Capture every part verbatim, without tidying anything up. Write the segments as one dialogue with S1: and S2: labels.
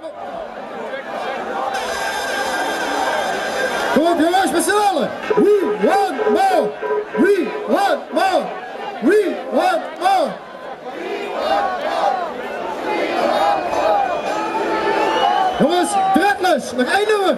S1: Kom op jongens, met z'n allen. We want more. We want more. We want more. Jongens, Dreadless, nog één nummer.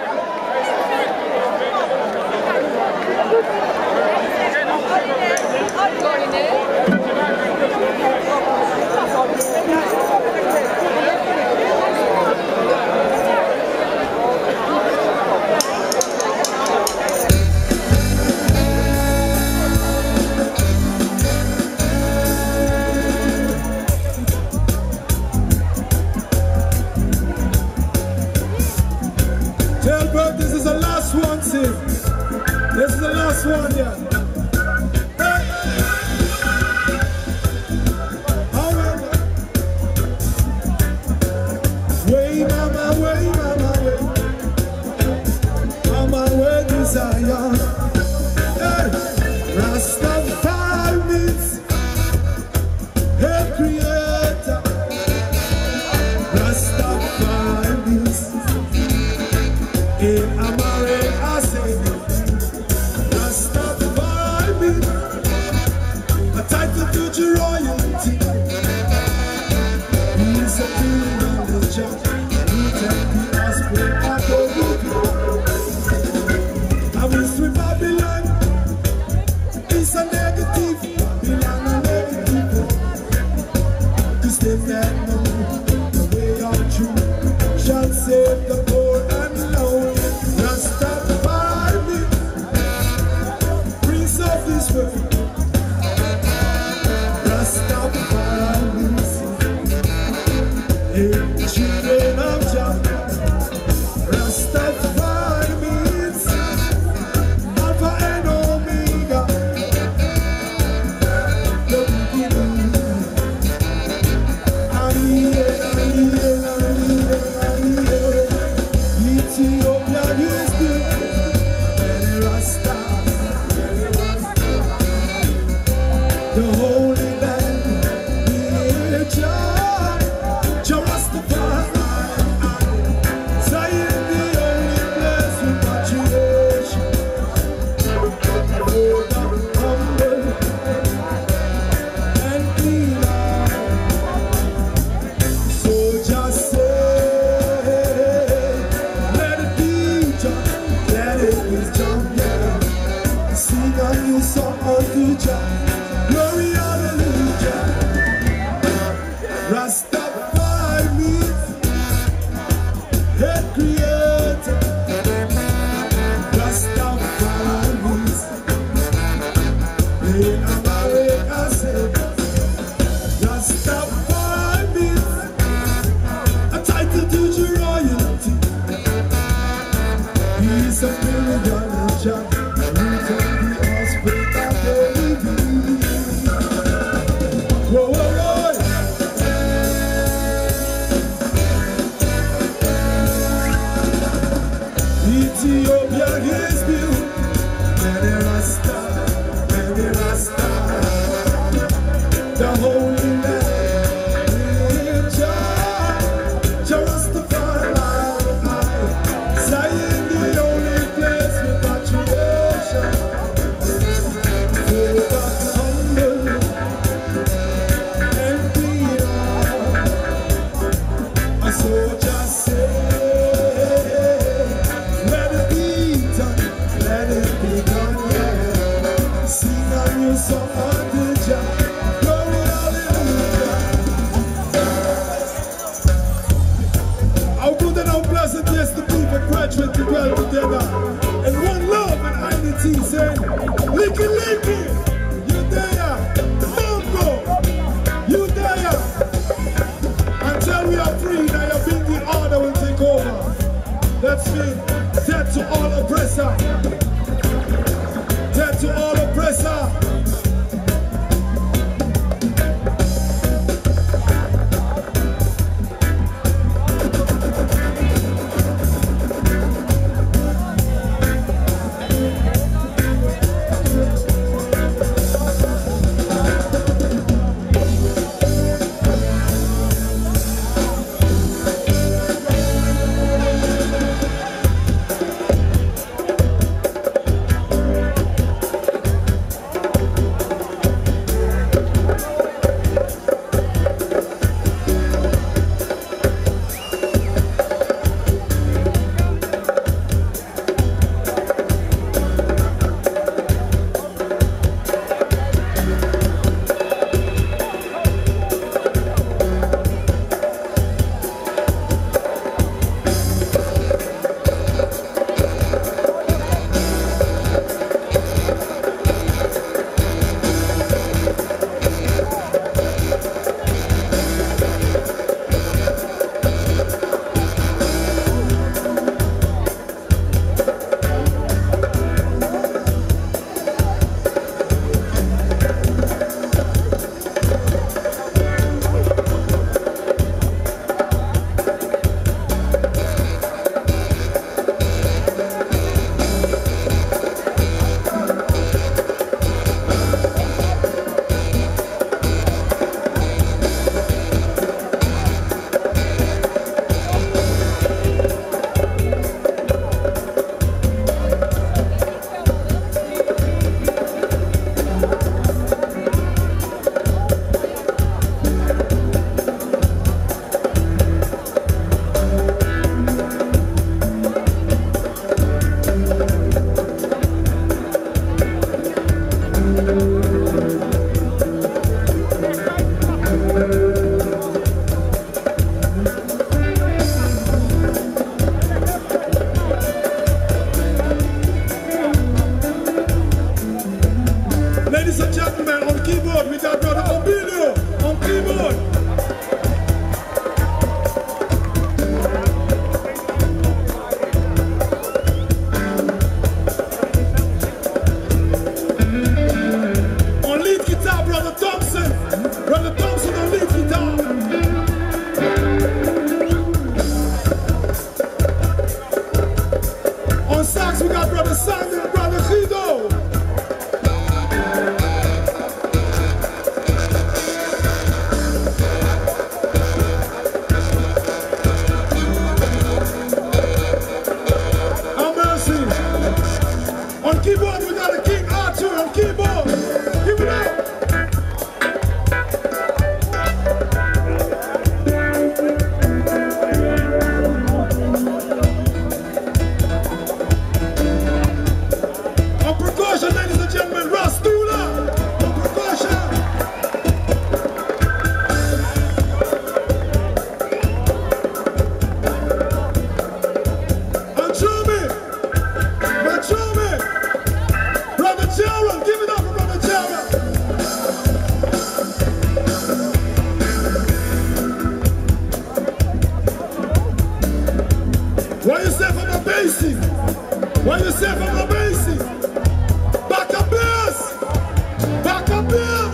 S2: Tilburg, this is the last one, sis. This is the last one, yeah. Hey. However, way, mama, way, mama, way. Mama, way to Zion. Hey. Rastafari means hey, creator. Rastafari means in America, say, Rastafari means a title to the royalty. He's a king on the job. He take the offspring of the wicked. I wish we Babylon is a negative, Babylon a negative. Cause they that know the way of truth shall save the poor and lonely. Rastafari, Prince of this world. Rastafari, hey, children of Jah. Rastafari means Alpha and Omega, the beginning. Aliye, aliye, aliye, aliye. Ethiopia is good. Rasta, the holy land, dear Jah, Jah Rastafari, Zion the only place of maturation, for the humble and clean out. So just say, let it be Jah, let it be Jah, yeah. Sing a new song unto Jah. Glory, hallelujah. Rastafari means head creator. Rastafari means in America, say. Rastafari means a title to the royalty. He's a million Jah. He can be offspring of the living. Whoa, whoa, whoa. Ethiopia is built. Many Rasta, many Rasta. The holy land, dear Jah, Jah Rastafari. Zion the only place with maturation. For the humble and pure. A soldier say, let it be done, let it be done, yeah. Sing a new song unto Jah. Glory, hallelujah. How good and how pleasant yes to be for graduate to dwell together in one love and unity, saying, Licky Licky, you there, Mongo, you there. Until we are free, now your big order will take over. That's me, dead to all oppressor, dead to all oppressor. got Brother Thompson. Brother Thompson on lead guitar. On sax we got Brother Sandy and Brother Guido. On keyboard, we got a King Archer on keyboard. Give it up. On percussion, ladies and gentlemen, Russ Dula. On percussion. On drumming. On drumming. Brother Gerald, give it up for Brother Gerald. What you say for my bassy? What you say for my bassy? Back up bass! Back up bass!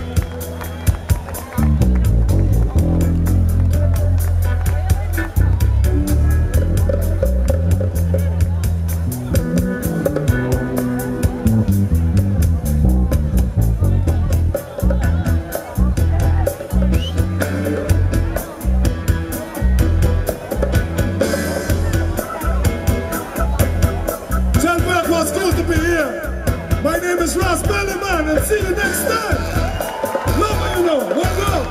S2: Tilburg was cool to be here. My name is Ross Bellyman and see you next time. Love you know. One love.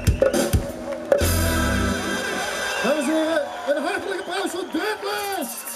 S1: Dames en heren, een hartelijk applaus voor Dreadless!